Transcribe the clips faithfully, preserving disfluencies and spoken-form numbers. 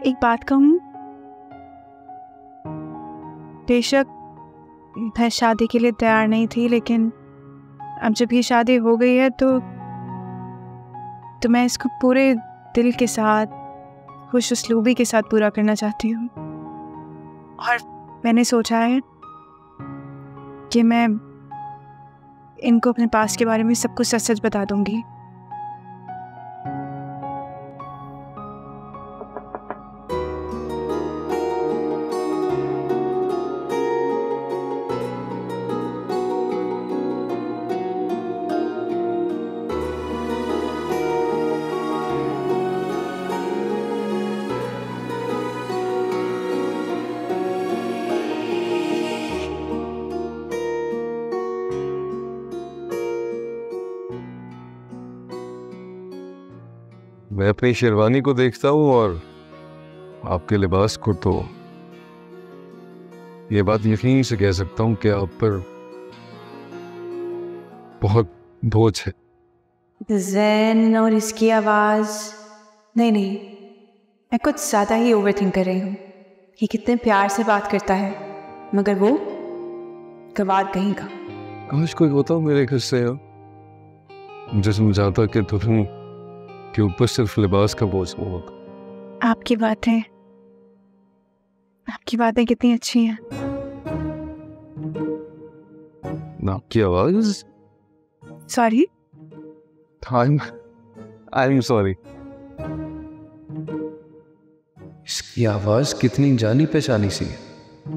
एक बात कहूँ, बेशक मैं शादी के लिए तैयार नहीं थी, लेकिन अब जब ये शादी हो गई है तो तो मैं इसको पूरे दिल के साथ, खुश उसलूबी के साथ पूरा करना चाहती हूँ। और मैंने सोचा है कि मैं इनको अपने पास के बारे में सब कुछ सच सच बता दूंगी। मैं अपनी शेरवानी को देखता हूँ और आपके लिबास को, तो ये बात यकीन से कह सकता हूँ कि आप पर बहुत बोझ है। ज़ैन और इसकी आवाज़, नहीं नहीं, मैं कुछ ज़्यादा ही ओवर थिंक कर रही हूँ। ये कितने प्यार से बात करता है, मगर वो गवार कहीं का। काश कोई होता मेरे किस्से हो, मुझे समझाता कि तुम के ऊपर सिर्फ लिबास का बोझ नहीं होता। आपकी बातें आपकी बातें कितनी अच्छी हैं। आपकी आवाज, सॉरी, आई एम सॉरी। इसकी आवाज कितनी जानी पहचानी सी है।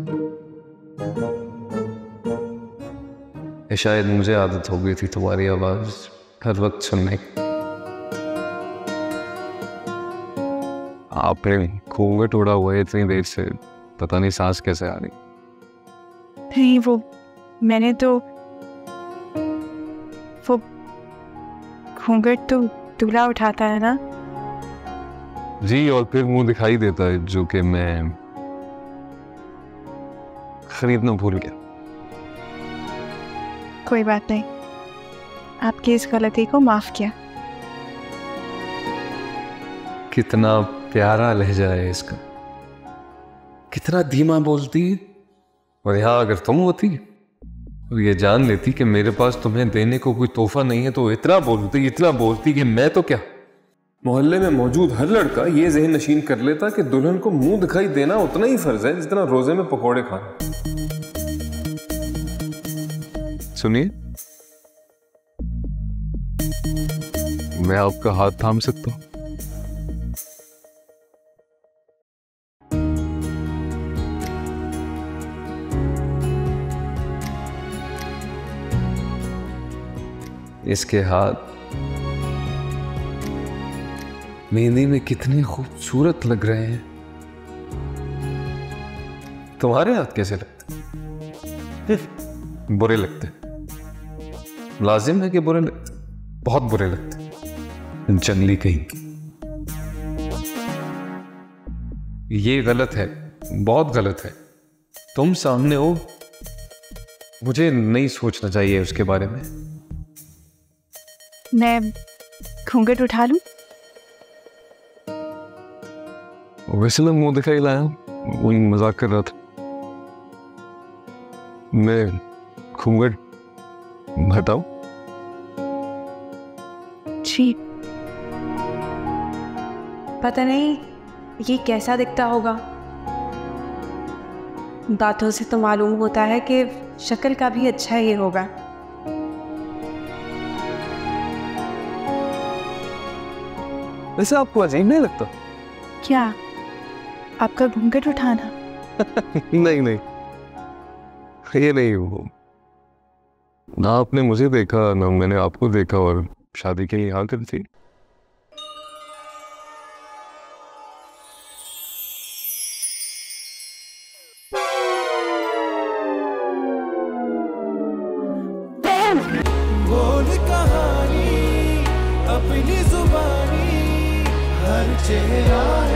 शायद मुझे आदत हो गई थी तुम्हारी आवाज हर वक्त सुनने की। आपने घूंघट उड़ा हुआ है इतनी देर से, पता नहीं सांस कैसे आ रही। नहीं, वो मैंने तो वो घूंघट तो दूल्हा उठाता है ना जी, और फिर मुंह दिखाई देता है, जो कि मैं खरीदना भूल गया। कोई बात नहीं, आपकी इस गलती को माफ किया। कितना प्यारा लहजा है इसका, कितना धीमा बोलती। और यहाँ अगर तुम होती और ये जान लेती कि मेरे पास तुम्हें देने को कोई तोहफा नहीं है, तो इतना बोलती इतना बोलती कि मैं तो क्या, मोहल्ले में मौजूद हर लड़का ये ज़हन नशीन कर लेता कि दुल्हन को मुंह दिखाई देना उतना ही फर्ज है जितना रोजे में पकोड़े खाना। सुनिए, मैं आपका हाथ थाम सकता हूँ? इसके हाथ मेहंदी में कितने खूबसूरत लग रहे हैं। तुम्हारे हाथ कैसे लगते? बुरे लगते। लाजिम है कि बुरे लगते, बहुत बुरे लगते। जंगली कहीं। ये गलत है, बहुत गलत है। तुम सामने हो, मुझे नहीं सोचना चाहिए उसके बारे में। मैं घूंघट उठा लूं? वैसे मैं मुंह दिखाई लाया, वही मजाक कर रहा था। मैं घूंघट हटाऊं? जी, पता नहीं ये कैसा दिखता होगा। बातों से तो मालूम होता है कि शक्ल का भी अच्छा ये होगा। वैसे आपको अजीब नहीं लगता? क्या, आपका घूंघट उठाना? नहीं नहीं, ये नहीं। वो ना आपने मुझे देखा ना मैंने आपको देखा, और शादी के यहाँ कर थी। बोल कहानी अपनी जुबानी, हर चेहरा